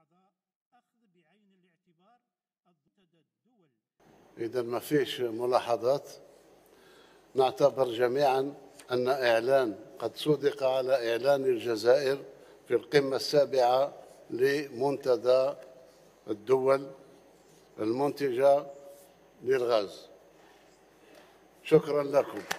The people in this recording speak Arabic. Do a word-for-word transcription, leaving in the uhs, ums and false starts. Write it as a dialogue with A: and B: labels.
A: الأعضاء أخذ بعين الاعتبار منتدى الدول.
B: إذا ما فيش ملاحظات، نعتبر جميعا أن إعلان قد صدق على إعلان الجزائر في القمة السابعة لمنتدى الدول المنتجة للغاز. شكرا لكم.